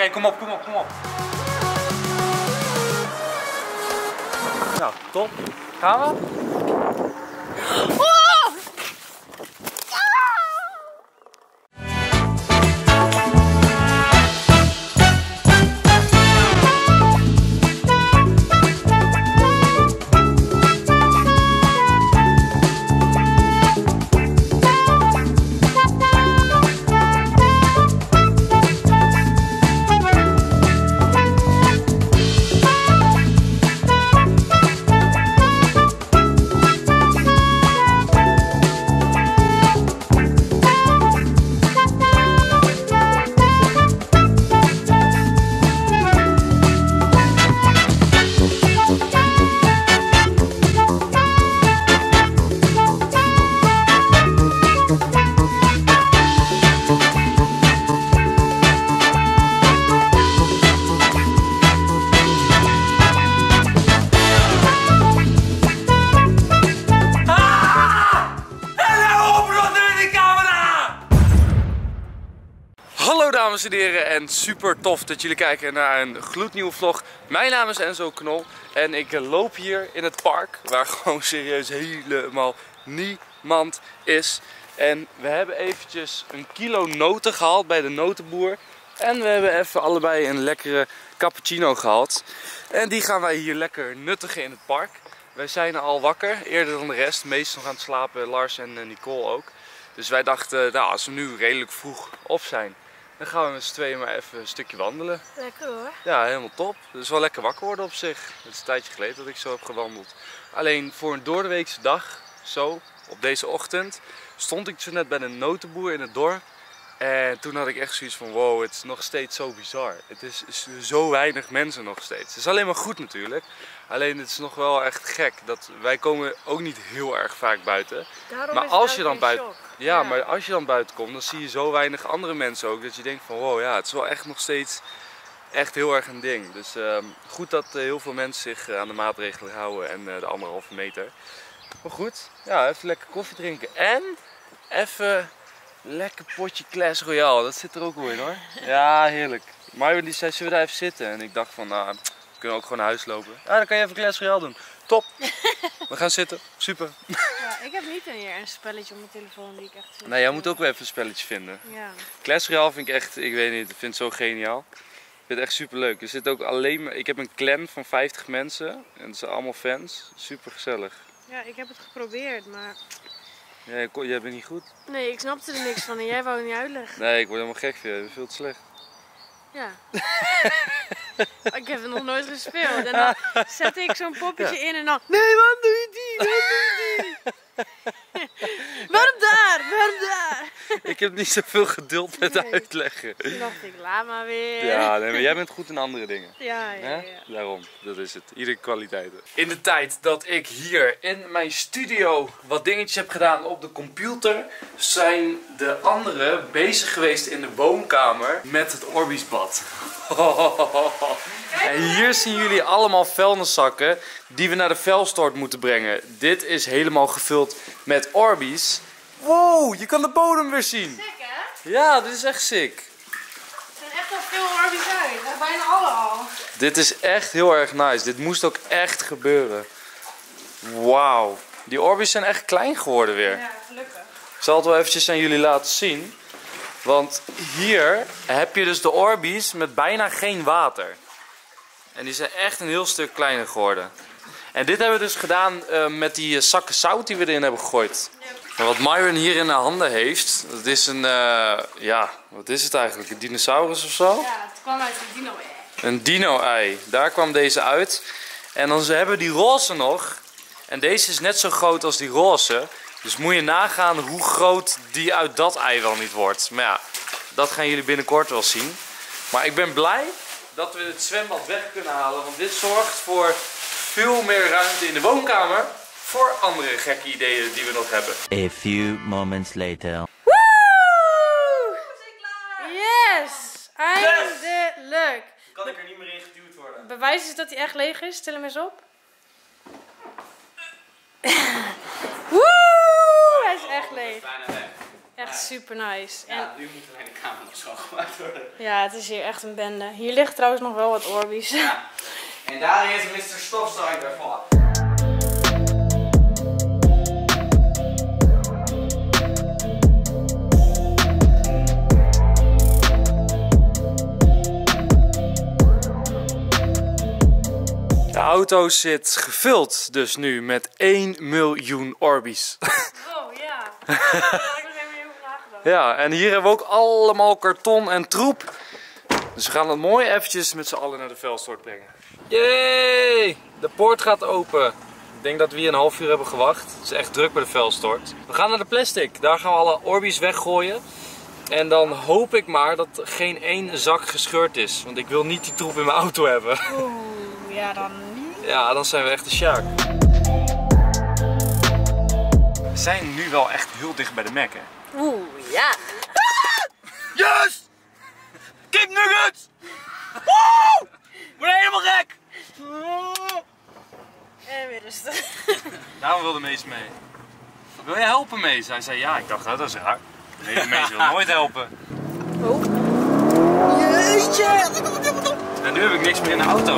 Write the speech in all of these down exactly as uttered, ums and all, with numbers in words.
Oké, kom op, kom op, kom op. Nou, top. Gaan we? Oh! Dames en heren, en super tof dat jullie kijken naar een gloednieuwe vlog. Mijn naam is Enzo Knol en ik loop hier in het park waar gewoon serieus helemaal niemand is. En we hebben eventjes een kilo noten gehaald bij de notenboer. En we hebben even allebei een lekkere cappuccino gehaald. En die gaan wij hier lekker nuttigen in het park. Wij zijn al wakker, eerder dan de rest. Meestal nog aan het slapen, Lars en Nicole ook. Dus wij dachten, nou, als we nu redelijk vroeg op zijn, dan gaan we met z'n tweeën maar even een stukje wandelen. Lekker hoor. Ja, helemaal top. Het is wel lekker wakker worden op zich. Het is een tijdje geleden dat ik zo heb gewandeld. Alleen voor een doordeweekse dag, zo, op deze ochtend, stond ik zo net bij een notenboer in het dorp. En toen had ik echt zoiets van, wow, het is nog steeds zo bizar. Het is zo weinig mensen nog steeds. Het is alleen maar goed natuurlijk. Alleen het is nog wel echt gek. Dat wij komen ook niet heel erg vaak buiten. Daarom maar is als het je dan ook buiten, in shock. ja, Ja. maar als je dan buiten komt, dan zie je zo weinig andere mensen ook. Dat je denkt van, wow, ja, het is wel echt nog steeds echt heel erg een ding. Dus uh, goed dat uh, heel veel mensen zich uh, aan de maatregelen houden en uh, de anderhalve meter. Maar goed, ja, even lekker koffie drinken. En even lekker potje Clash Royale, dat zit er ook wel in hoor. Ja, heerlijk. Marjolein die zei, zullen we daar even zitten? En ik dacht van, nou, we kunnen ook gewoon naar huis lopen. Ja, dan kan je even Clash Royale doen. Top. We gaan zitten. Super. Ja, ik heb niet een, een spelletje op mijn telefoon die ik echt vind. Nee, jij moet ook wel even een spelletje vinden. Ja. Clash Royale vind ik echt, ik weet niet, ik vind het zo geniaal. Ik vind het echt super leuk. Er zit ook alleen maar, ik heb een clan van vijftig mensen en het zijn allemaal fans. Super gezellig. Ja, ik heb het geprobeerd, maar Ja, jij bent niet goed. nee, ik snapte er niks van en jij wou het niet uitleggen. Nee, ik word helemaal gek van je. Je bent veel te slecht. Ja. Ik heb het nog nooit gespeeld en dan zet ik zo'n poppetje in en dan, nee, waarom doe je die? Waarom doe je die? Waarom daar? Waarom daar? Ik heb niet zoveel geduld met Nee. uitleggen. Toen dacht ik, laat maar weer. Ja, nee, maar jij bent goed in andere dingen. Ja, ja, Hè? ja. Daarom, dat is het. Iedere kwaliteiten. In de tijd dat ik hier in mijn studio wat dingetjes heb gedaan op de computer, zijn de anderen bezig geweest in de woonkamer met het Orbisbad. En hier zien jullie allemaal vuilniszakken die we naar de vuilstort moeten brengen. Dit is helemaal gevuld met Orbeez. Wow, je kan de bodem weer zien. Sick, hè? Ja, dit is echt sick. Er zijn echt al veel Orbeez uit. Ja, bijna alle al. Dit is echt heel erg nice. Dit moest ook echt gebeuren. Wauw. Die Orbeez zijn echt klein geworden weer. Ja, gelukkig. Ik zal het wel eventjes aan jullie laten zien. Want hier heb je dus de Orbeez met bijna geen water. En die zijn echt een heel stuk kleiner geworden. En dit hebben we dus gedaan uh, met die uh, zakken zout die we erin hebben gegooid. En wat Myron hier in de handen heeft, dat is een, uh, ja, wat is het eigenlijk? Een dinosaurus of zo? Ja, het kwam uit een dino-ei. Een dino-ei. Daar kwam deze uit. En dan hebben we die roze nog. En deze is net zo groot als die roze. Dus moet je nagaan hoe groot die uit dat ei wel niet wordt. Maar ja, dat gaan jullie binnenkort wel zien. Maar ik ben blij dat we het zwembad weg kunnen halen. Want dit zorgt voor veel meer ruimte in de woonkamer. Voor andere gekke ideeën die we nog hebben. A few moments later. Woe! Yes! Eindelijk! Kan ik er niet meer in geduwd worden? Bewijs is dat hij echt leeg is. Stel hem eens op. Woe! Hij is echt leeg. Echt super nice. En Ja, nu moet alleen de kamer nog schoongemaakt worden. ja, het is hier echt een bende. Hier ligt trouwens nog wel wat Orbeez. Ja. En daar is mister Stofzuiger voor. De auto zit gevuld dus nu met één miljoen Orbeez. Oh ja, daar heb ik nog even over nagedacht. Ja, en hier hebben we ook allemaal karton en troep. Dus we gaan dat mooi eventjes met z'n allen naar de vuilstort brengen. Yay! De poort gaat open. Ik denk dat we hier een half uur hebben gewacht. Het is echt druk bij de vuilstort. We gaan naar de plastic. Daar gaan we alle Orbeez weggooien. En dan hoop ik maar dat geen één zak gescheurd is. Want ik wil niet die troep in mijn auto hebben. Oeh, ja dan niet. Ja, dan zijn we echt de sjaak. We zijn nu wel echt heel dicht bij de Mac, hè? Oeh, ja. Yes! Kipnuggets! Woe! Ik ben helemaal gek! En weer rustig. Daarom wilde Mees mee. Wil je helpen, Mees? Hij zei ja. Ik dacht, dat is raar. Nee, de Mees wil nooit helpen. Oh. Jeetje! En nu heb ik niks meer in de auto.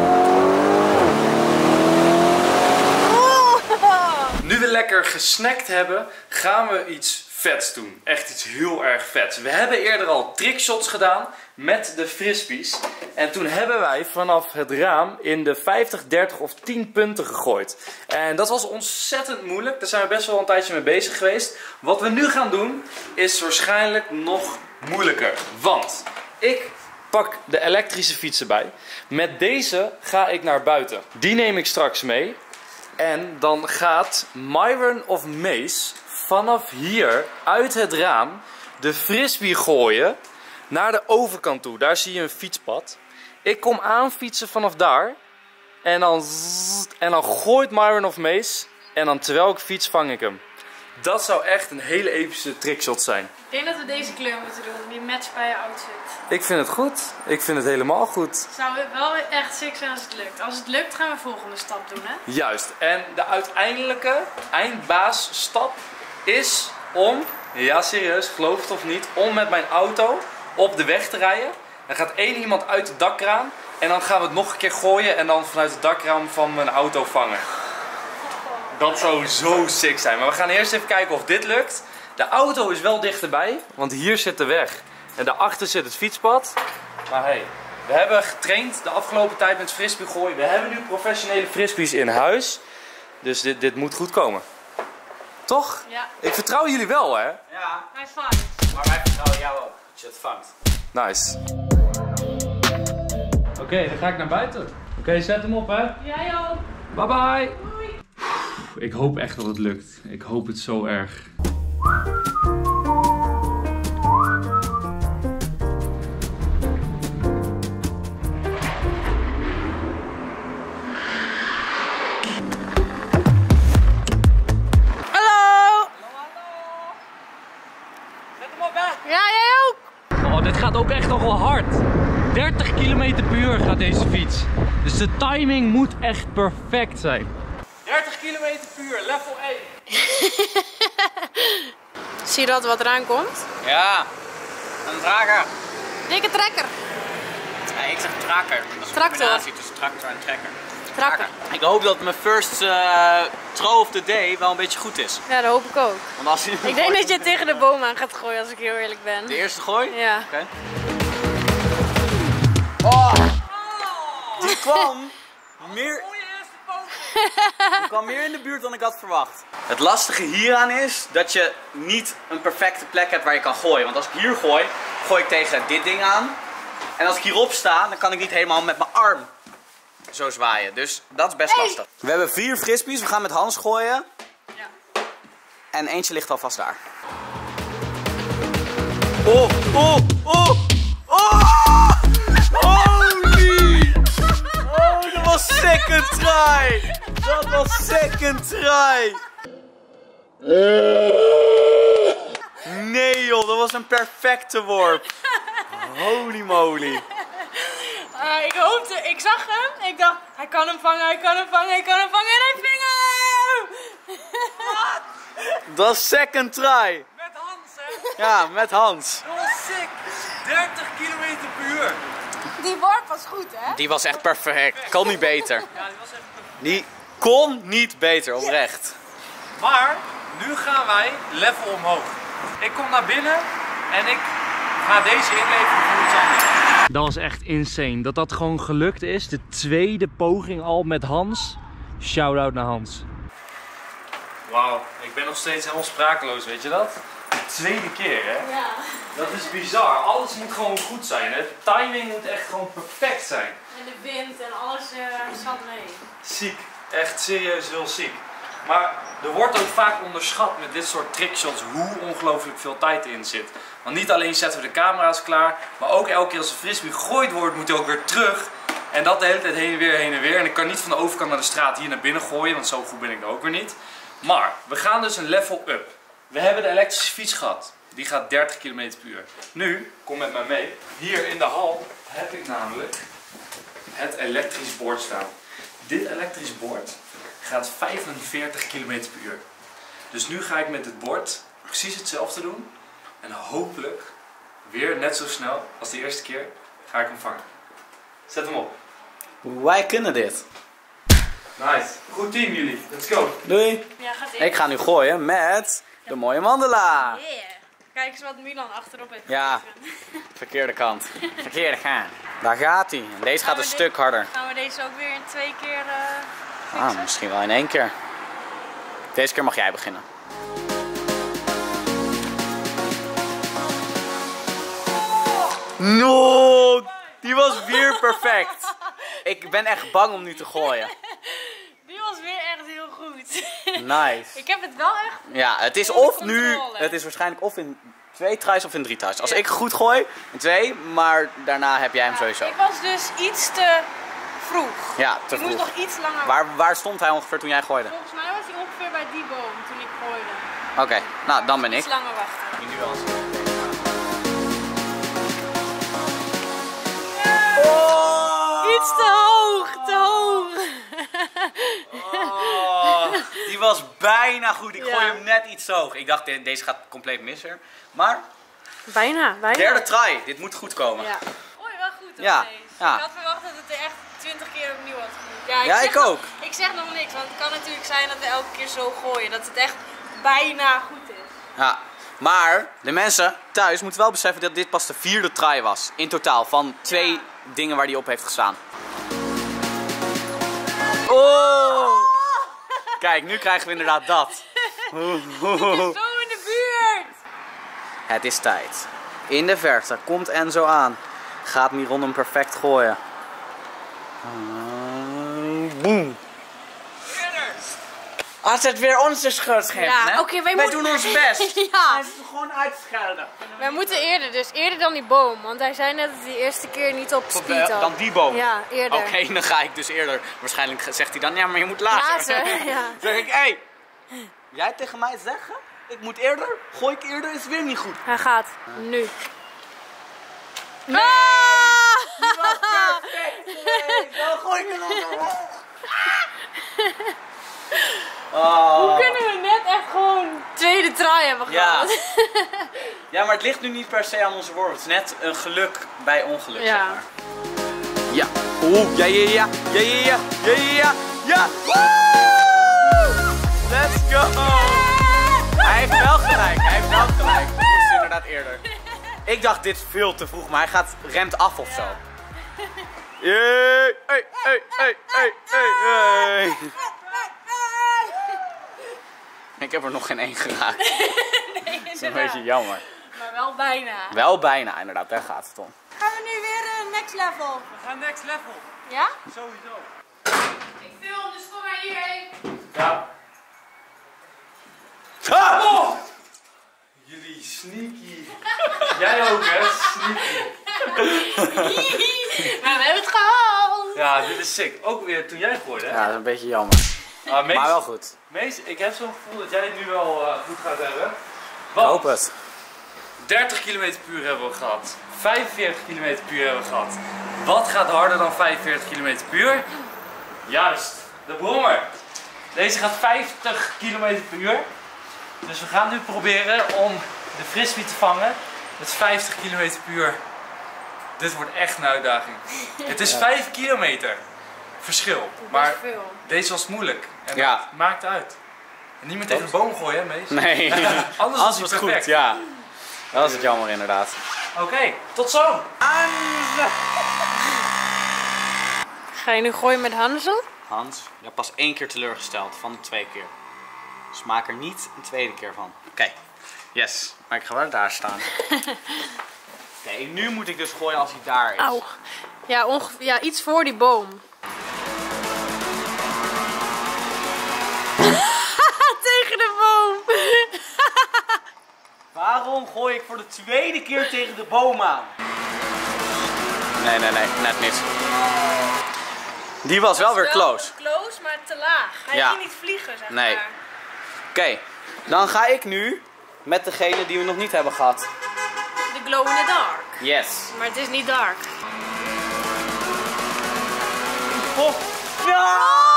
Nu we lekker gesnackt hebben, gaan we iets vets doen. Echt iets heel erg vets. We hebben eerder al trickshots gedaan met de frisbees. En toen hebben wij vanaf het raam in de vijftig, dertig of tien punten gegooid. En dat was ontzettend moeilijk. Daar zijn we best wel een tijdje mee bezig geweest. Wat we nu gaan doen is waarschijnlijk nog moeilijker. Want ik pak de elektrische fiets erbij. Met deze ga ik naar buiten. Die neem ik straks mee. En dan gaat Myron of Mees vanaf hier uit het raam de frisbee gooien naar de overkant toe. Daar zie je een fietspad. Ik kom aanfietsen vanaf daar. En dan, zzz, en dan gooit Myron of Mees. En dan terwijl ik fiets vang ik hem. Dat zou echt een hele epische trickshot zijn. Ik denk dat we deze kleur moeten doen, die match bij je outfit. Ik vind het goed. Ik vind het helemaal goed. Het zou wel echt sick zijn als het lukt. Als het lukt gaan we de volgende stap doen, hè? Juist. En de uiteindelijke eindbaasstap is om, ja serieus, geloof het of niet, om met mijn auto op de weg te rijden. Dan gaat één iemand uit het dakraam en dan gaan we het nog een keer gooien en dan vanuit het dakraam van mijn auto vangen. Dat zou zo sick zijn. Maar we gaan eerst even kijken of dit lukt. De auto is wel dichterbij, want hier zit de weg. En daarachter zit het fietspad. Maar hey, we hebben getraind de afgelopen tijd met frisbee gooien. We hebben nu professionele frisbees in huis. Dus dit, dit moet goed komen. Toch? Ja. Ik vertrouw jullie wel, hè? Ja, Hij vangt. maar wij vertrouwen jou ook, dat je het vangt. Nice. Oké, okay, dan ga ik naar buiten. Oké, okay, zet hem op, hè? Jij ook. Bye bye. Doei. Ik hoop echt dat het lukt. Ik hoop het zo erg. Ja, jij ook! Oh, dit gaat ook echt nog wel hard. dertig kilometer per uur gaat deze fiets. Dus de timing moet echt perfect zijn. dertig kilometer per uur, level één. Zie je dat wat eraan komt? Ja, een drager. Dikke trekker. Ja, ik zeg trakker. Dat is een Tractor. combinatie tussen tractor en trekker. Trakker. Ik hoop dat mijn first uh, throw of the day wel een beetje goed is. Ja, dat hoop ik ook. Want als hij Ik denk dat je tegen de boom aan gaat gooien als ik heel eerlijk ben. de eerste gooi? Ja. Oké. Okay. Oh! Die kwam meer... Die kwam meer in de buurt dan ik had verwacht. Het lastige hieraan is dat je niet een perfecte plek hebt waar je kan gooien. Want als ik hier gooi, gooi ik tegen dit ding aan. En als ik hierop sta, dan kan ik niet helemaal met mijn arm zo zwaaien. Dus dat is best lastig. We hebben vier frisbees. We gaan met Hans gooien. Ja. En eentje ligt alvast daar. Oh, oh, oh, oh! Holy! Oh, dat was second try! Dat was second try! Nee joh, dat was een perfecte worp. Holy moly. Uh, ik hoopte, ik zag hem. Ik dacht, hij kan hem vangen, hij kan hem vangen, hij kan hem vangen en hij ving hem! Dat was second try. Met Hans, hè? Ja, met Hans. Dat was sick. dertig kilometer per uur. Die warp was goed, hè? Die was echt perfect. Kon niet beter. Ja, die was echt perfect. Die kon niet beter, oprecht. Maar nu gaan wij level omhoog. Ik kom naar binnen en ik ga deze inleveren voor iets anders. Dat was echt insane. Dat dat gewoon gelukt is. De tweede poging al met Hans. Shout-out naar Hans. Wauw, ik ben nog steeds helemaal sprakeloos, weet je dat? De tweede keer, hè? Ja. Dat is bizar. Alles moet gewoon goed zijn. De timing moet echt gewoon perfect zijn. En de wind en alles uh, zat mee. Ziek. Echt serieus heel ziek. Maar er wordt ook vaak onderschat met dit soort trickshots hoe ongelooflijk veel tijd erin zit. Want niet alleen zetten we de camera's klaar, maar ook elke keer als een frisbee gegooid wordt, moet hij ook weer terug. En dat de hele tijd heen en weer, heen en weer. En ik kan niet van de overkant naar de straat hier naar binnen gooien, want zo goed ben ik er ook weer niet. Maar we gaan dus een level up. We hebben de elektrische fiets gehad. Die gaat dertig kilometer per uur. Nu, kom met mij mee. Hier in de hal heb ik namelijk het elektrisch bord staan. Dit elektrisch bord gaat vijfenveertig kilometer per uur. Dus nu ga ik met het bord precies hetzelfde doen. En hopelijk weer net zo snel als de eerste keer ga ik hem vangen. Zet hem op. Wij kunnen dit. Nice. Goed team jullie. Let's go. Doei. Ja, gaat Ik ga nu gooien met de mooie mandala. Yeah. Kijk eens wat Milan achterop heeft. Ja. gegeven. Verkeerde kant. Verkeerde gaan. Daar gaat hij. En deze gaat we een dit- stuk harder. Gaan we deze ook weer in twee keer uh, Ah, fixen? misschien wel in één keer. Deze keer mag jij beginnen. No! Die was weer perfect. Ik ben echt bang om nu te gooien. Die was weer echt heel goed. Nice. Ik heb het wel echt... Ja, het is Onder of nu, controle. het is waarschijnlijk of in twee tries of in drie tries. Als ik goed gooi, in twee, maar daarna heb jij hem sowieso. Ik was dus iets te vroeg. Ja, te Ik moest vroeg. nog iets langer... Waar, waar stond hij ongeveer toen jij gooide? Volgens mij was hij ongeveer bij die boom toen ik gooide. Oké, nou dan ben ik. Iets langer wachten. Nu wel eens. Oh! Iets te hoog, te hoog. Oh, die was bijna goed. Ik Ja. gooi hem net iets te hoog. Ik dacht, de- deze gaat compleet missen. Maar, Bijna, bijna. derde try. Dit moet goed komen. Ja. Oei, wel goed op Ja, deze. ja. Ik had verwacht dat het er echt twintig keer opnieuw had gemoet. Ja, Ja, zeg ik nog- ook. Ik zeg nog niks, want het kan natuurlijk zijn dat we elke keer zo gooien. Dat het echt bijna goed is. Ja. Maar, de mensen thuis moeten wel beseffen dat dit pas de vierde try was. In totaal, van twee dingen waar die op heeft gestaan. Oh! Kijk, nu krijgen we inderdaad dat. Zo in de buurt. Het is tijd. In de verte komt Enzo aan. Gaat Miron hem perfect gooien. Boom. Als het weer onze schuld geeft, Ja, hè? oké, wij wij moeten- doen ons best. Ja. Hij is er gewoon uitschelden. Wij moeten eerder, dus eerder dan die boom. Want hij zei net dat hij de eerste keer niet op Tot, speed eh, had. dan die boom. Ja, eerder. Oké, dan ga ik dus eerder. Waarschijnlijk zegt hij dan, ja, maar je moet later. Later, ja. zeg ik, hé, hey, jij tegen mij zeggen, ik moet eerder, gooi ik eerder, is weer niet goed. Hij gaat. Nu. Ah! Die was perfect geweest. Dan gooi ik hem nog omhoog. Oh. Hoe kunnen we net echt gewoon tweede try hebben Ja. gehad? Ja, maar het ligt nu niet per se aan onze worpen. Het is net een geluk bij ongeluk, Ja. zeg maar. Ja. Oeh, ja, ja, ja, ja, ja, ja, ja, ja, ja. Woe! Let's go! Hij heeft wel gelijk, hij heeft wel gelijk. Dat moest inderdaad eerder. Ik dacht, dit is veel te vroeg, maar hij gaat, remt af of zo. Jee! Hey, hey, hey, hey, hey, hey. Ik heb er nog geen één geraakt. Nee, Dat is een beetje jammer. Maar wel bijna. Wel bijna, inderdaad, daar gaat het om. Gaan we nu weer uh, next level? We gaan next level. Ja? Sowieso. Ik film, dus kom maar hierheen. Ja. Ah! Oh! Jullie sneaky. Jij ook, hè? Sneaky. Maar we hebben het gehaald. Ja, dit is sick. Ook weer toen jij gooide, hè? Ja, dat is een beetje jammer. Ah, Mees, Maar wel goed. Mees, ik heb zo'n gevoel dat jij het nu wel uh, goed gaat hebben. Ik Want hoop het. dertig kilometer per uur hebben we gehad. vijfenveertig kilometer per uur hebben we gehad. Wat gaat harder dan vijfenveertig kilometer per uur? Juist, de brommer. Deze gaat vijftig kilometer per uur. Dus we gaan nu proberen om de frisbee te vangen met vijftig kilometer per uur. Dit wordt echt een uitdaging. Het is vijf kilometer verschil. Maar veel. deze was moeilijk. En Ja. dat maakt uit. En niet meer tegen de boom gooien, hè, Mees? Nee, Anders alles was was het goed. perfect. Ja, dat is het jammer inderdaad. Oké, okay, tot zo. Ga je nu gooien met Hansel? Hans, je hebt pas één keer teleurgesteld van de twee keer. Dus maak er niet een tweede keer van. Oké, okay. Yes. Maar ik ga wel daar staan. Oké, okay, nu moet ik dus gooien als hij daar is. Auw. Ja, ongeveer, ja, iets voor die boom. Tegen de boom. Waarom gooi ik voor de tweede keer tegen de boom aan? Nee, nee, nee, net niet. Die was wel weer close. Close, maar te laag. Hij Ja. ging niet vliegen, zeg Nee. maar. Oké, okay. Dan ga ik nu met degene die we nog niet hebben gehad. De glow in the dark. Yes. Maar het is niet dark. Oh. Ja!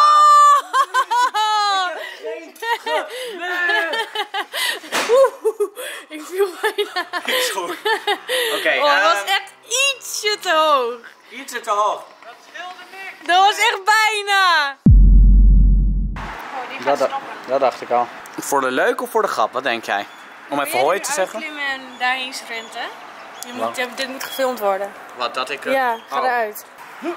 Oeh, ik viel bijna. Is goed. Oké, okay, Oh, dat uh, was echt ietsje te hoog. ietsje te hoog. Dat was echt bijna. Oh, die gaat Dat, snappen. dat dacht ik al. Voor de leuk of voor de grap, wat denk jij? Om even hoi te zeggen. Klimmen en daarheen sprinten. Je moet, je, dit moet gefilmd worden. Wat, dat ik... Uh, Ja, ga oh. eruit.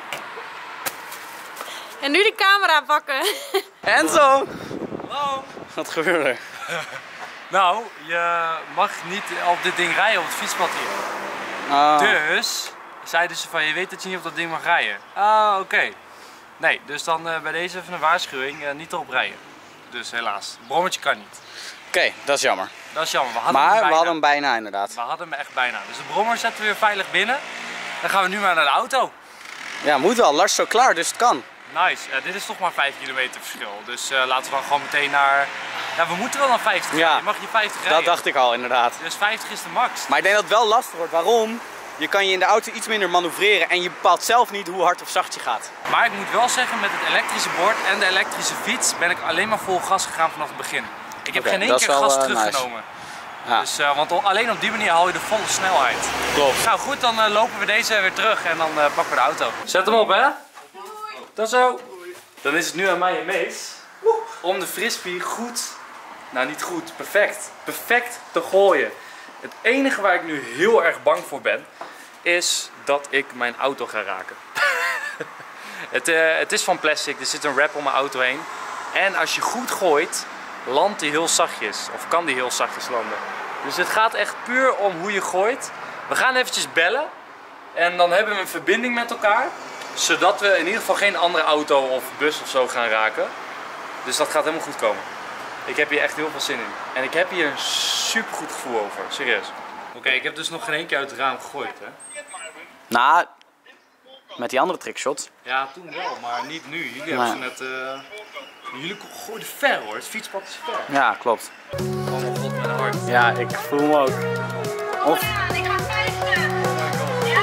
En nu de camera pakken. Enzo! Hallo. Wat gebeurde er? Nou, je mag niet op dit ding rijden op het fietspad hier. Oh. Dus zeiden ze van, je weet dat je niet op dat ding mag rijden. Ah, oké. Okay. Nee, dus dan uh, bij deze even een waarschuwing, uh, niet erop rijden. Dus helaas, brommetje kan niet. Oké, okay, dat is jammer. Dat is jammer, we hadden Maar hem we bijna. hadden hem bijna inderdaad. We hadden hem echt bijna. Dus de brommer zetten we weer veilig binnen. Dan gaan we nu maar naar de auto. Ja, moet wel. Lars is zo klaar, dus het kan. Nice, uh, dit is toch maar vijf kilometer verschil. Dus uh, laten we dan gewoon meteen naar... Ja, we moeten wel naar vijftig. Ja, je mag je vijftig rijden. Dat dacht ik al inderdaad. Dus vijftig is de max. Maar ik denk dat het wel lastig wordt. Waarom? Je kan je in de auto iets minder manoeuvreren en je bepaalt zelf niet hoe hard of zacht je gaat. Maar ik moet wel zeggen, met het elektrische bord en de elektrische fiets ben ik alleen maar vol gas gegaan vanaf het begin. Ik heb Okay, geen één dat is keer wel, gas uh, teruggenomen. Nice. Ja. Dus, uh, want alleen op die manier haal je de volle snelheid. Klopt. Nou goed, dan uh, lopen we deze weer terug en dan uh, pakken we de auto. Zet hem op, hè? Dat zo. Dan is het nu aan mij en Mees om de frisbee goed, nou niet goed, perfect, perfect te gooien. Het enige waar ik nu heel erg bang voor ben, is dat ik mijn auto ga raken. het, uh, het is van plastic, er zit een wrap om mijn auto heen. En als je goed gooit, landt die heel zachtjes, of kan die heel zachtjes landen. Dus het gaat echt puur om hoe je gooit. We gaan eventjes bellen en dan hebben we een verbinding met elkaar. Zodat we in ieder geval geen andere auto of bus of zo gaan raken. Dus dat gaat helemaal goed komen. Ik heb hier echt heel veel zin in. En ik heb hier een super goed gevoel over, serieus. Oké, okay, ik heb dus nog geen één keer uit het raam gegooid, hè? Nou, met die andere trickshots. Ja, toen wel, maar niet nu. Jullie hebben ze net... Uh... Jullie gooiden ver hoor, het fietspad is ver. Ja, klopt. Oh mijn god, mijn hart. Ja, ik voel hem ook. Of... Ik ga vijfde. Ja.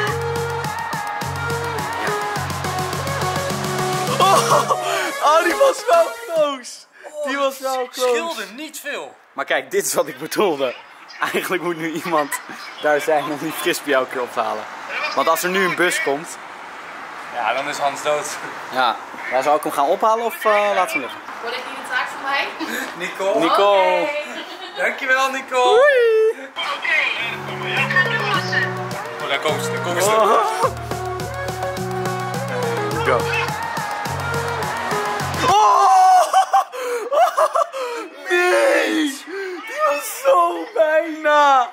Oh, oh, die was wel close. Die was wel close. Scheelde niet veel. Maar kijk, dit is wat ik bedoelde. Eigenlijk moet nu iemand daar zijn om die frisbee elke keer op te halen. Want als er nu een bus komt... Ja, dan is Hans dood. Ja, ja, zou ik hem gaan ophalen of uh, laten we hem liggen? Wordt dit niet een taak voor mij? Nicole. Nicole. Okay. Dankjewel, Nicole. Doei. Oké, ik ga nu wassen. Oh, daar komt ze, daar komt ze. Oh. Go. Oh! Nee! Die was zo bijna!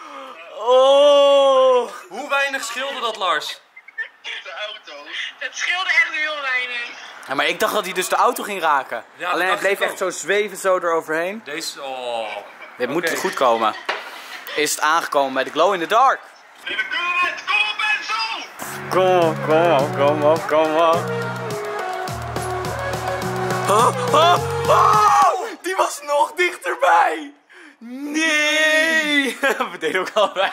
Oh! Hoe weinig scheelde dat, Lars? De auto. Het scheelde echt heel weinig. Ja, maar ik dacht dat hij dus de auto ging raken. Ja, Alleen hij dat bleef dacht ik echt zo zweven zo eroverheen. Deze, oh. Dit moet Oké. goed komen. Is het aangekomen bij de Glow in the Dark? Lieve Kurrit, kom op en zo! Kom op, kom op, kom op, kom op. Oh, oh, oh, die was nog dichterbij. Nee. We deden ook allebei.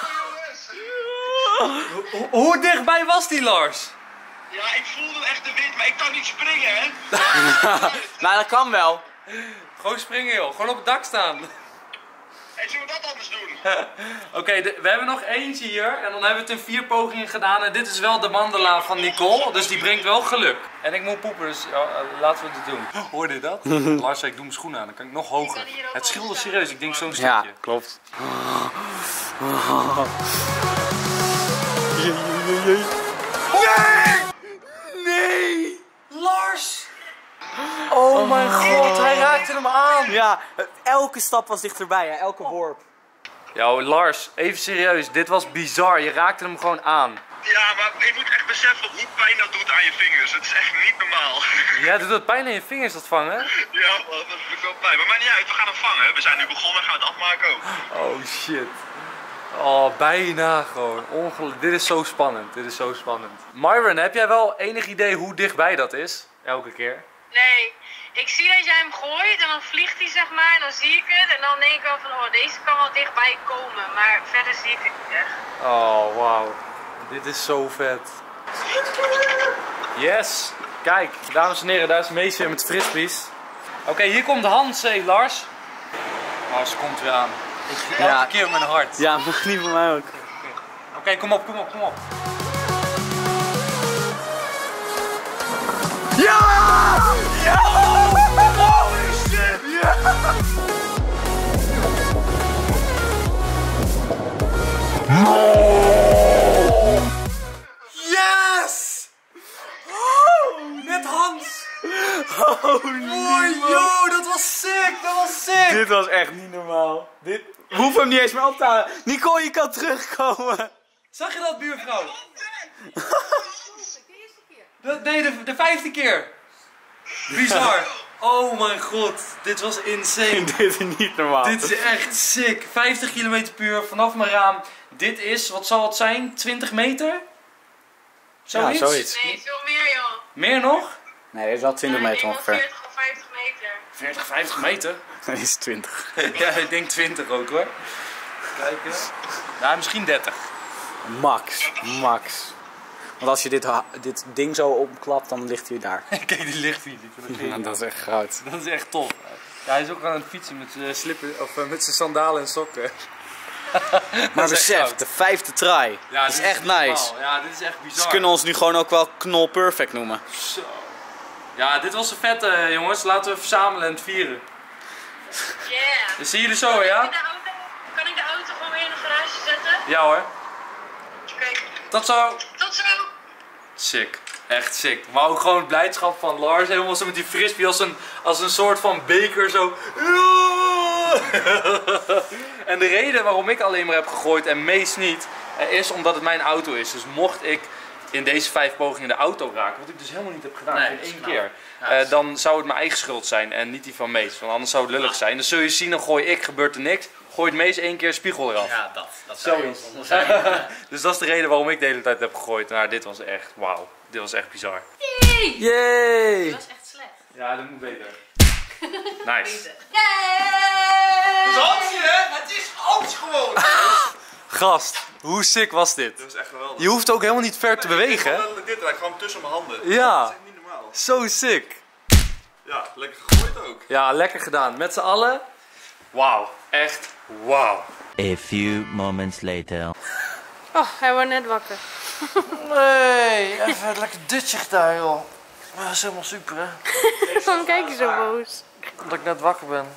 Hoe, hoe dichtbij was die, Lars? Ja, ik voelde echt de wind, maar ik kan niet springen, hè? Nou, dat kan wel. Gewoon springen, joh. Gewoon op het dak staan. Hey, zullen we dat anders doen? Oké, okay, we hebben nog eentje hier en dan hebben we het in vier pogingen gedaan. En dit is wel de mandala van Nicole, dus die brengt wel geluk. En ik moet poepen, dus ja, laten we dit doen. Hoorde je dat? Lars zei, ik doe mijn schoenen aan, dan kan ik nog hoger. Het scheelde serieus, ik denk zo'n stukje. Ja, klopt. Nee! Nee! Lars! Oh mijn god, hij raakte hem aan! Ja, elke stap was dichterbij, hè? Elke worp. Ja, Lars, even serieus, dit was bizar. Je raakte hem gewoon aan. Ja, maar je moet echt beseffen hoe pijn dat doet aan je vingers. Het is echt niet normaal. Ja, doet dat pijn aan je vingers, dat vangen? Ja, man, dat doet wel pijn. Maar maakt niet uit, we gaan hem vangen. We zijn nu begonnen, gaan we het afmaken ook. Oh shit. Oh, bijna gewoon. Ongelooflijk. Dit is zo spannend. Dit is zo spannend. Myron, heb jij wel enig idee hoe dichtbij dat is? Elke keer? Nee, ik zie dat jij hem gooit en dan vliegt hij zeg maar en dan zie ik het en dan denk ik wel van oh deze kan wel dichtbij komen, maar verder zie ik het niet echt. Oh, wauw. Dit is zo vet. Yes. Kijk, dames en heren, daar is Mees weer met frisbees. Oké, okay, hier komt Hans, hé Lars. Oh, ze komt weer aan. Ik elke Ja. keer mijn hart. Ja, mag niet van mij ook. Oké, okay, kom op, kom op, kom op. Ja! Ja! Holy shit! Ja! Yes! Oh, net Hans! Oh, nee, Oh, yo, dat was sick! Dat was sick! Dit was echt niet normaal. Dit... We hoeven hem niet eens meer op te halen. Nicole, je kan terugkomen. Zag je dat, buurvrouw? De, nee, de, de vijfde keer. Bizar. Oh mijn god, dit was insane. Dit is niet normaal. Dit is echt sick. vijftig kilometer per uur vanaf mijn raam. Dit is, wat zal het zijn? twintig meter? Zoiets? Ja, zoiets. Nee, veel meer joh. Meer nog? Nee, dit is wel twintig Nee, meter ik denk wel ongeveer. veertig of vijftig meter. veertig, vijftig meter? Dit is twintig. Ja, ik denk twintig ook hoor. Kijken. Nou, misschien dertig. Max. Max. Want als je dit, ha- dit ding zo opklapt, dan ligt hij daar. Kijk, die ligt hier. Die Ja, dat is echt groot. Dat is echt tof. Ja, hij is ook aan het fietsen met zijn slipper of uh, met zijn sandalen en sokken. Maar is echt besef, goud. de vijfde try. Ja, dat is dit echt niet normaal. nice. Ja, dit is echt bizar. Ze kunnen ons nu gewoon ook wel knol perfect noemen. Zo. Ja, dit was een vette jongens. Laten we verzamelen en het vieren. Yeah. Dus zien jullie zo, Kan ja? ik de auto, kan ik de auto gewoon weer in de garage zetten? Ja hoor. Oké. Tot zo. Tot zo. Sick. Echt sick. Maar ook gewoon het blijdschap van Lars. Helemaal zo met die frisbee als een, als een soort van beker zo. En de reden waarom ik alleen maar heb gegooid en Mees niet, is omdat het mijn auto is. Dus mocht ik in deze vijf pogingen de auto raken, wat ik dus helemaal niet heb gedaan, Nee, geen dat is één knap. keer, Ja, eh, dat is- dan zou het mijn eigen schuld zijn en niet die van Mees. Want anders zou het lullig zijn. Dan zul je zien, dan gooi ik, gebeurt er niks. Gooit Mees één keer spiegel eraf. Ja, dat. Dat Zoiets. zijn. Dus dat is de reden waarom ik de hele tijd heb gegooid. Nou, dit was echt, wauw. Dit was echt bizar. Yay! Dat is echt slecht. Ja, dat moet beter. Nice. Hansje, hè? Het is Hans gewoon! Gast, hoe sick was dit? Dat is echt geweldig. Je hoeft ook helemaal niet ver te bewegen, hè? Gewoon dit lijkt gewoon tussen mijn handen. Ja. Dat is echt niet normaal. Zo sick. Ja, lekker gegooid ook. Ja, lekker gedaan. Met z'n allen. Wauw. Echt wauw. A few moments later. Oh, hij wordt net wakker. Nee, even lekker dutje gedaan, joh. Dat is helemaal super, hè? Waarom kijk je zo boos? Omdat ik net wakker ben.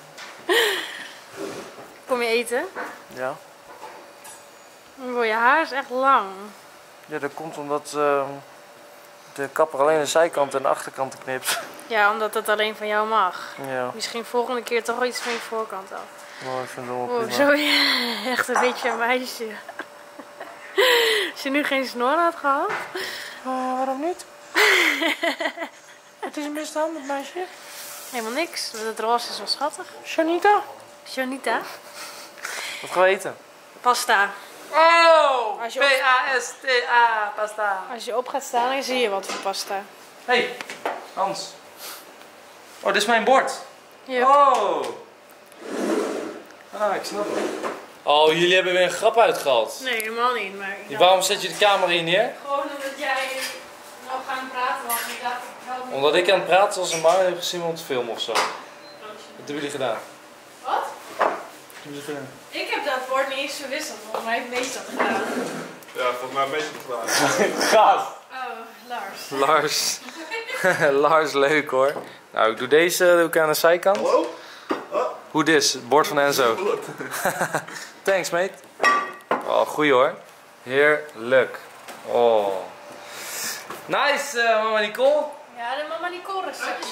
Kom je eten? Ja. Oh, je haar is echt lang. Ja, dat komt omdat uh, de kapper alleen de zijkant en de achterkant knipt. Ja, omdat het alleen van jou mag. Ja, Misschien volgende keer toch wel iets van je voorkant af. maar ik vind het wel Oh, prima. zo echt een beetje een meisje. Als je nu geen snor had gehad. Oh, waarom niet? Wat is er misdaan met meisje? Helemaal niks, want het roze is wel schattig. Janita? Janita. Wat gaan we eten? Pasta. Oh! Als je P A S T A, pasta. Als je op gaat staan, dan zie je wat voor pasta. Hey, Hans. Oh, dit is mijn bord. Ja. Oh! Ah, ik snap het. Oh, jullie hebben weer een grap uitgehaald. Nee, helemaal niet. Maar ik Ja, dacht, waarom zet je de camera hier neer? gewoon omdat jij nou gaan praten was. En ik dacht, ik help me. Omdat ik aan het praten was en Mario heeft gezien om te filmen of zo. Wat hebben jullie gedaan? Wat? Ik heb dat woord niet eens verwisseld, volgens mij heeft Mees dat gedaan. Ja, volgens mij ben je het klaar. Gast! Oh, Lars. Lars. Lars, leuk hoor. Nou, ik doe deze doe ik aan de zijkant. Hallo? Hoe dis? Het bord van Enzo. Thanks, mate. Oh, goeie hoor. Heerlijk. Oh. Nice, uh, mama Nicole. Ja, de mama Nicole receptje.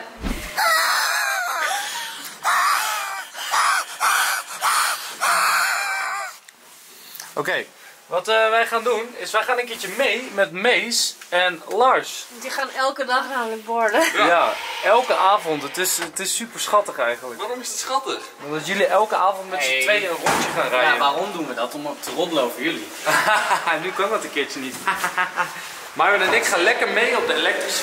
Oké, okay. Wat uh, wij gaan doen is wij gaan een keertje mee met Mees en Lars. Die gaan elke dag namelijk borden. Ja. Ja, elke avond. Het is, het is super schattig eigenlijk. Waarom is het schattig? Omdat jullie elke avond met Hey. z'n tweeën een rondje gaan rijden. Ja, waarom doen we dat? Om op te roddelen over jullie. Nu kan dat een keertje niet. Marvin en ik gaan lekker mee op de elektrische...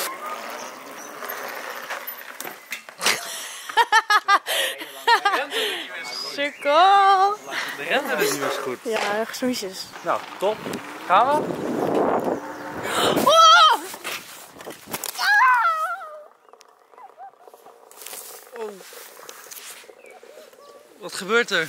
Cirkel. De rente is niet meer zo goed. Ja, snoesjes. Nou, top. Gaan we? Oh! Oh. Wat gebeurt er?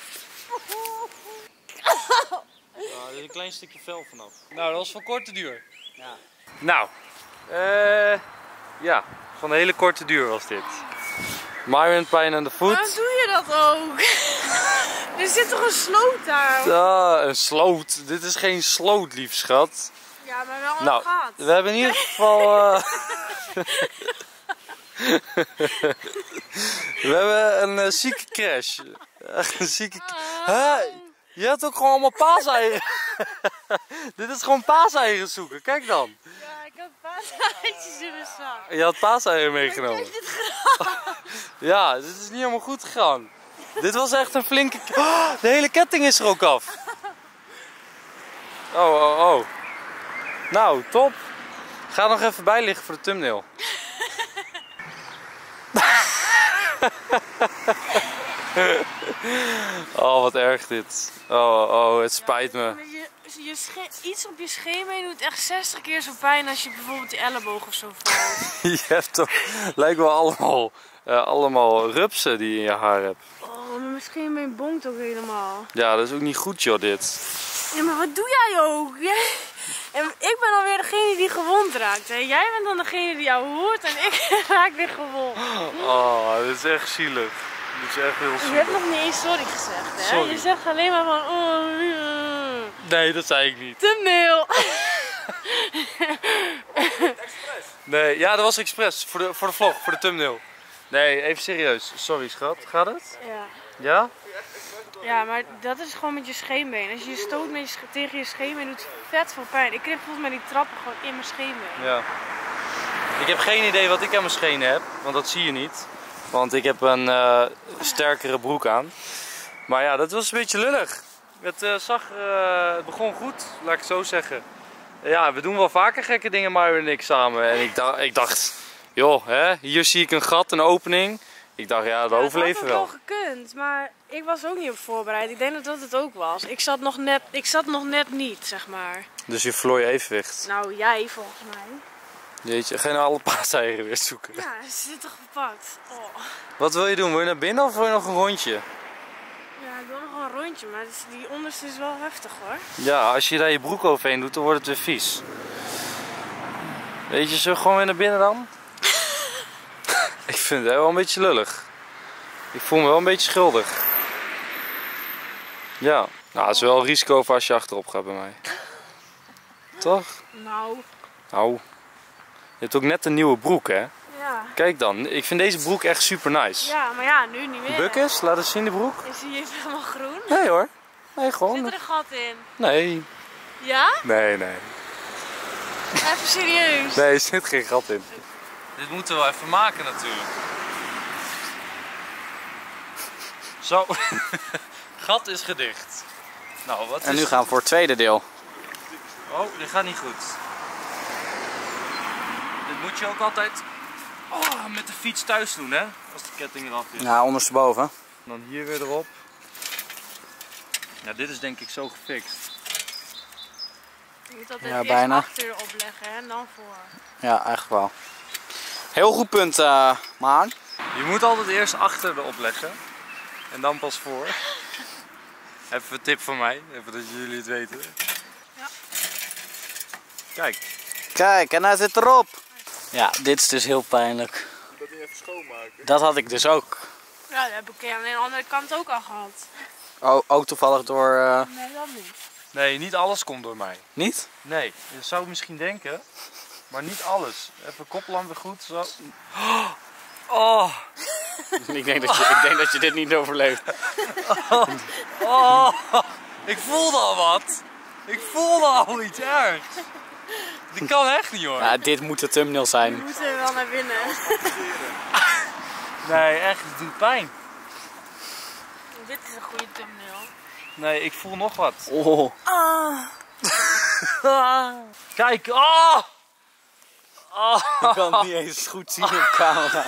Nou, er is een klein stukje vel vanaf. Nou, dat was van korte duur. Ja. Nou, eh ja, van een hele korte duur was dit. Myron pijn aan de voet. Waarom doe je dat ook? Er zit toch een sloot daar? Ah, een sloot. Dit is geen sloot, lief schat. Ja, maar wel een Nou, gat. we hebben in ieder geval... Uh... we hebben een uh, zieke crash. Echt een zieke... Huh? Je hebt ook gewoon allemaal paaseieren. Dit is gewoon paaseieren zoeken, kijk dan. Ja, ik heb paaseitjes in de zak. Je had paaseieren meegenomen. Dit gedaan. Ja, dit is niet helemaal goed gegaan. Dit was echt een flinke... Oh, de hele ketting is er ook af. Oh, oh, oh. Nou, top. Ga nog even bij liggen voor de thumbnail. Oh, wat erg dit. Oh, oh, het spijt me. Je, je sche- iets op je scheenbeen doet echt zestig keer zo pijn als je bijvoorbeeld die elleboog of zo valt. Je hebt toch... Lijkt wel allemaal, uh, allemaal rupsen die je in je haar hebt. Oh, maar mijn scheenbeen bonkt ook helemaal. Ja, dat is ook niet goed joh, dit. Ja, maar wat doe jij ook? Jij... En ik ben alweer degene die gewond raakt. Hè? Jij bent dan degene die jou hoort en ik raak weer gewond. Oh, dit is echt zielig. Dit is echt heel Je zielig. hebt nog niet eens sorry gezegd, hè? Sorry. Je zegt alleen maar van... Oh, uh, Nee, dat zei ik niet. thumbnail. Nee, ja, dat was expres. Voor de, voor de vlog, voor de thumbnail. Nee, even serieus. Sorry schat, gaat het? Ja. Ja? Ja, maar dat is gewoon met je scheenbeen. Als je je stoot met je sch- tegen je scheenbeen doet het vet veel pijn. Ik kreeg volgens mij die trappen gewoon in mijn scheenbeen. Ja. Ik heb geen idee wat ik aan mijn schenen heb, want dat zie je niet. Want ik heb een uh, sterkere broek aan. Maar ja, dat was een beetje lullig. Het, uh, zag, uh, het begon goed, laat ik het zo zeggen. Ja, we doen wel vaker gekke dingen, Mario en ik samen. En ik dacht, ik dacht joh, hè, hier zie ik een gat, een opening. Ik dacht, ja, dat overleven we wel. wel. Het had ook wel gekund, maar ik was ook niet op voorbereid. Ik denk dat dat het ook was. Ik zat nog net, ik zat nog net niet, zeg maar. Dus je verloor je evenwicht. Nou, jij volgens mij. Jeetje, ga je nou alle paaseieren weer zoeken? Ja, ze zit toch gepakt. Oh. Wat wil je doen? Wil je naar binnen of wil je nog een rondje? Ja, ik wil nog een rondje, maar die onderste is wel heftig hoor. Ja, als je daar je broek overheen doet, dan wordt het weer vies. Weet je, zullen we gewoon weer naar binnen dan? Ik vind het wel een beetje lullig. Ik voel me wel een beetje schuldig. Ja, nou, het is wel een risico voor als je achterop gaat bij mij. Toch? Nou, Nou, je hebt ook net een nieuwe broek, hè? ja. Kijk dan, ik vind deze broek echt super nice. Ja, maar ja, nu niet meer. Bukkes, laat eens zien de broek. Is hij helemaal groen? Nee hoor. Nee, Zit gewoon. er een gat in? Nee. Ja? Nee, nee. Even serieus. Nee, er zit geen gat in. Dit moeten we wel even maken natuurlijk. Zo. Gat is gedicht. Nou, wat is... En nu gaan we voor het tweede deel. Oh, dit gaat niet goed. Dit moet je ook altijd oh, met de fiets thuis doen, hè? Als de ketting eraf is. Ja, ondersteboven. Dan hier weer erop. Ja, dit is denk ik zo gefixt. Je moet dat Ja, eerst bijna. achter opleggen hè, en dan voor. Ja, eigenlijk wel. Heel goed punt, uh, Maan. Je moet altijd eerst achter erop leggen. en dan pas voor. Even een tip van mij, even dat jullie het weten. Ja. Kijk. Kijk, en hij zit erop. Ja, dit is dus heel pijnlijk. Dat niet even schoonmaken. Dat had ik dus ook. Ja, dat heb ik aan de andere kant ook al gehad. Oh, ook toevallig door... Uh... Nee, dat niet. Nee, niet alles komt door mij. Niet? Nee, je zou misschien denken, maar niet alles. Even koplamp weer goed, zo. Oh! ik, denk dat je, ik denk dat je dit niet overleeft. Oh, oh, ik voelde al wat. Ik voelde al iets ergs. Dit kan echt niet hoor. Ja, dit moet de thumbnail We zijn. moeten wel naar binnen. Nee, echt, het doet pijn. Dit is een goede thumbnail. Nee, ik voel nog wat. Oh. Ah. Kijk, oh! Oh. Ik kan het niet eens goed zien op camera.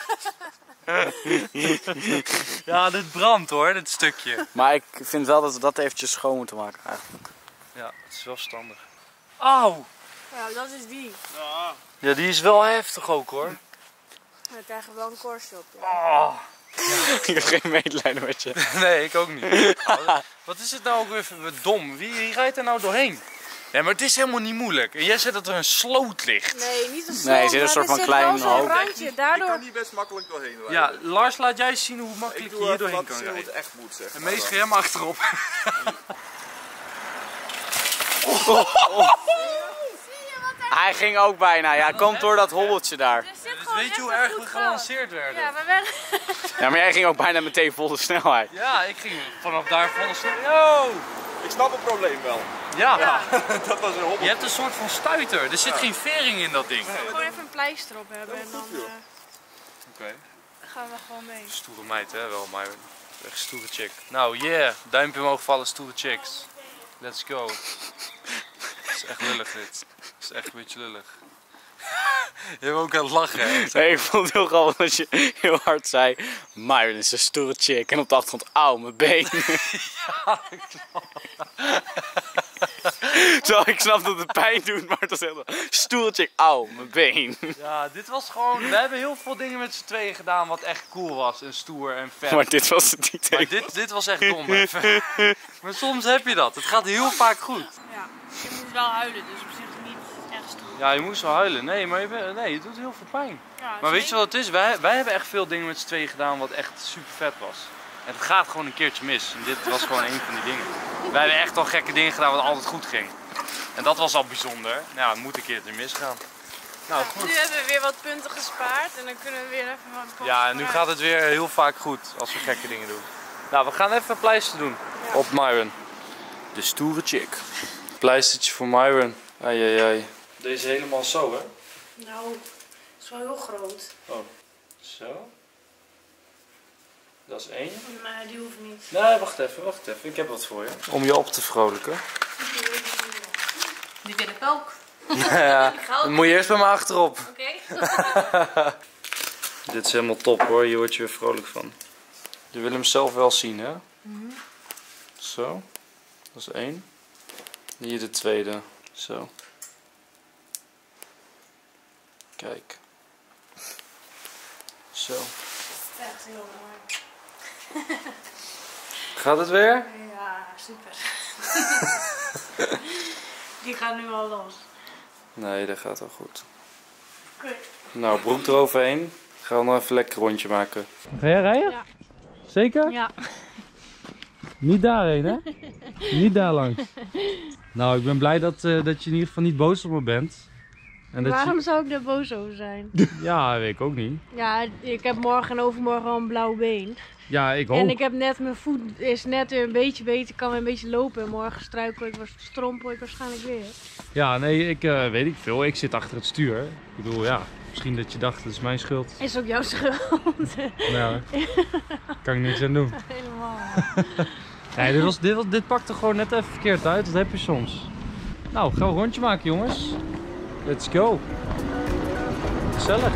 Ja, dit brandt hoor, dit stukje. Maar ik vind wel dat we dat eventjes schoon moeten maken eigenlijk. Ja, het is wel verstandig. Auw! Ja, dat is die. Ja, die is wel heftig ook hoor. We krijgen wel een korstje op. Ja. Oh. Ik heb geen medelijden met je. Nee, ik ook niet. Wat is het nou ook weer dom? Wie, wie rijdt er nou doorheen? Nee, maar het is helemaal niet moeilijk. En jij zegt dat er een sloot ligt. Nee, niet een sloot. Nee, er zit een soort van klein hoop. hoop. randje, Ik daardoor... kan hier best makkelijk doorheen rijden. Ja, Lars, laat jij zien hoe Ik makkelijk je doe hier even doorheen wat kan zien hoe het rijden. echt moet, zeg. En meest ga jij maar achterop. Hij ging ook bijna, ja, komt door dat hobbeltje daar. Er zit Dus gewoon weet echt je hoe een erg goed we gat. gelanceerd werden? Ja, we werden... Ja, maar jij ging ook bijna meteen volle snelheid. Ja, ik ging vanaf daar volle snel. Yo! Ik snap het probleem wel. Ja, Dat was een hobbel. je hebt een soort van stuiter. Er zit geen vering in dat ding. Gewoon even een pleister op hebben en dan uh, Oké. gaan we gewoon mee. Stoere meid hè, wel, maar echt stoere chick. Nou, yeah, duimpje omhoog vallen, stoere chicks. Let's go. Dat is echt lullig dit. Dat is echt een beetje lullig. Je hebt ook aan het lachen hè. Nee, ik vond het heel grappig dat je heel hard zei, Myron is een stoere chick. En op de achtergrond, auw, mijn been. Ja, Zo, ik snap dat het pijn doet, maar het was heel stoere chick, auw, mijn been. ja, dit was gewoon, we hebben heel veel dingen met z'n tweeën gedaan wat echt cool was en stoer en vet. Maar dit was het niet Maar even. dit, dit was echt dom even. Maar soms heb je dat, het gaat heel vaak goed. Ja, je moet wel huilen, dus op zich niet echt stoer. Ja, je moest wel huilen. Nee, maar je, bent- nee, het doet heel veel pijn. Ja, Maar weet je zeker. wat het is? Wij, wij hebben echt veel dingen met z'n tweeën gedaan wat echt super vet was. En het gaat gewoon een keertje mis. En dit was gewoon een van die dingen. Wij hebben echt al gekke dingen gedaan wat altijd goed ging. En dat was al bijzonder. Nou, het moet een keertje misgaan. Nou, Nu goed. hebben we weer wat punten gespaard en dan kunnen we weer even wat Ja, en nu gaat het weer heel vaak goed als we gekke dingen doen. Nou, we gaan even een pleister doen op Myron. De stoere chick. Pleistertje voor Myron. Ai, ai, ai. Deze helemaal zo, hè? Nou, het is wel heel groot. Oh, zo. Dat is één. Maar die hoeft niet. Nee, wacht even, wacht even. Ik heb wat voor je. Om je op te vrolijken. Die wil ik ook. Ja, dan moet je eerst bij me achterop. Oké. Dit is helemaal top hoor, hier word je weer vrolijk van. Je wil hem zelf wel zien, hè? Mhm. Zo. Dat is één. Hier de tweede. Zo. Kijk. Zo. Echt heel mooi. Gaat het weer? Ja, super. Die gaan nu al los. Nee, dat gaat wel goed. Oké. Nou, broek eroverheen. Gaan we nog even lekker een rondje maken. Ga jij rijden? Ja. Zeker? Ja. Niet daarheen, hè? Niet daar langs. Nou, ik ben blij dat, uh, dat je in ieder geval niet boos op me bent. En dat Waarom zou ik daar boos over zijn? je... Ja, weet ik ook niet. Ja, ik heb morgen en overmorgen al een blauw been. Ja, ik ook. En ik heb net, mijn voet is net weer een beetje beter, kan weer een beetje lopen. En morgen struikel ik, strompel ik waarschijnlijk weer. Ja, nee, ik uh, weet ik veel. Ik zit achter het stuur. Ik bedoel, ja, misschien dat je dacht, het is mijn schuld. Is ook jouw schuld. Nou, kan ik niks aan doen. Helemaal. Nee, dit, was, dit, was, dit pakte gewoon net even verkeerd uit. Dat heb je soms. Nou, gaan we een rondje maken, jongens. Let's go. Gezellig.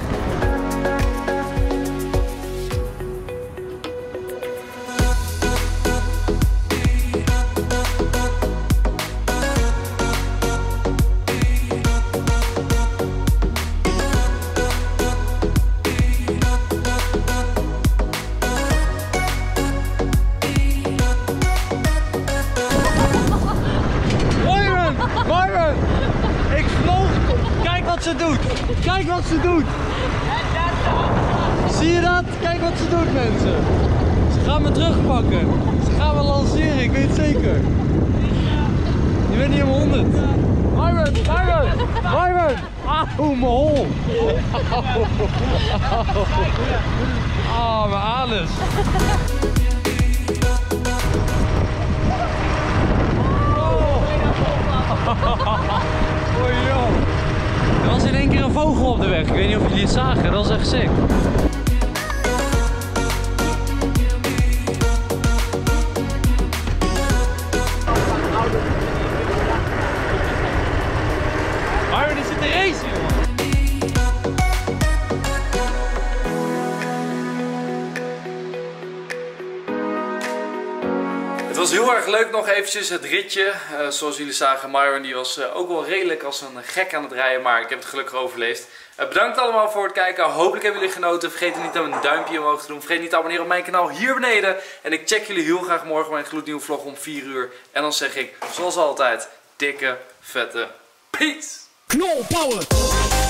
wat ze doet. Kijk wat ze doet. Zie je dat? Kijk wat ze doet, mensen. Ze gaan me terugpakken. Ze gaan me lanceren, ik weet het zeker. Je bent niet helemaal honderd. Myron, Myron, Myron. Auw, mijn hol. Ah, mijn anus. Oh joh. Er was in één keer een vogel op de weg. Ik weet niet of jullie het zagen, dat was echt sick. Maar die zit te racen, jongen. Het was heel erg leuk nog eventjes het ritje. Uh, zoals jullie zagen, Myron die was uh, ook wel redelijk als een gek aan het rijden, maar ik heb het gelukkig overleefd. Uh, bedankt allemaal voor het kijken. Hopelijk hebben jullie genoten. Vergeet niet om een duimpje omhoog te doen. Vergeet niet te abonneren op mijn kanaal hier beneden. En ik check jullie heel graag morgen bij een gloednieuwe vlog om vier uur. En dan zeg ik, zoals altijd, dikke, vette peace! Knol power!